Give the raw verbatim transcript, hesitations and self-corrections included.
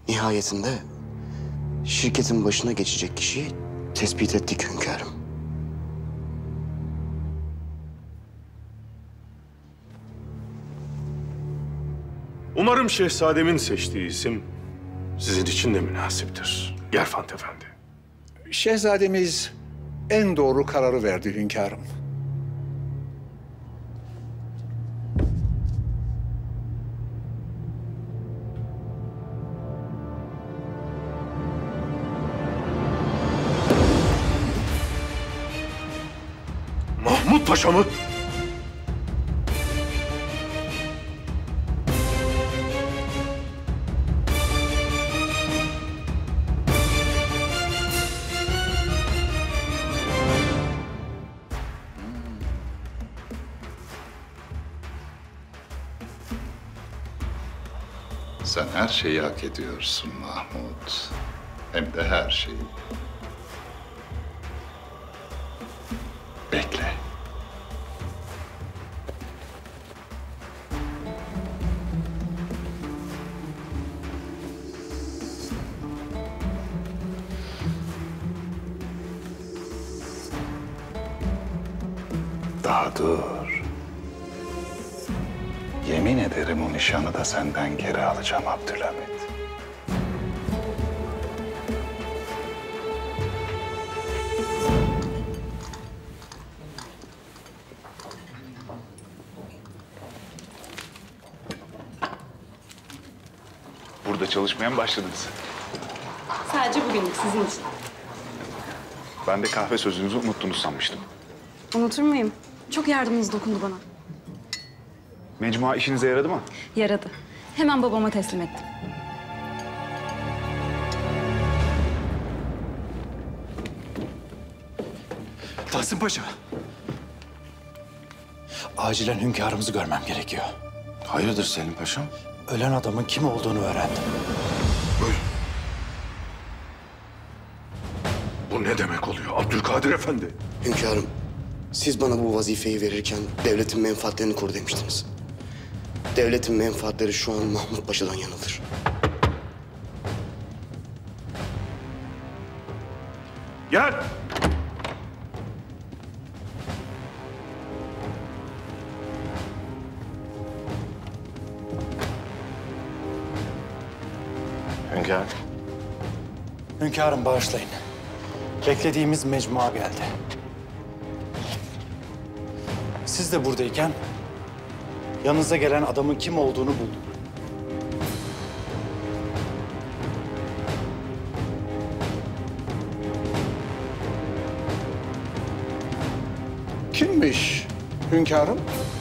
Nihayetinde şirketin başına geçecek kişiyi tespit ettik hünkârım. Umarım şehzademin seçtiği isim sizin için de münasiptir Gerfant Efendi. Şehzademiz en doğru kararı verdi hünkârım. Mahmut Paşa mı? Sen her şeyi hak ediyorsun Mahmut. Hem de her şeyi. Bekle. Daha dur. Yemin ederim o nişanı da senden geri alacağım Abdülhamit. Burada çalışmaya mı başladınız? Sadece bugünlük sizin için. Ben de kahve sözünüzü unuttunuz sanmıştım. Unutur muyum? Çok yardımınız dokundu bana. Mecmua işinize yaradı mı? Yaradı. Hemen babama teslim ettim. Tahsin Paşa. Acilen hünkârımızı görmem gerekiyor. Hayırdır Selim Paşam? Ölen adamın kim olduğunu öğrendim. Buyurun. Bu ne demek oluyor Abdülkadir Efendi? Hünkârım, siz bana bu vazifeyi verirken devletin menfaatlerini koru demiştiniz. Devletin menfaatleri şu an Mahmut Paşa'dan yanıdır. Gel. Hünkâr. Hünkârım bağışlayın. Beklediğimiz mecmua geldi. Siz de buradayken yanınıza gelen adamın kim olduğunu buldum. Kimmiş hünkârım?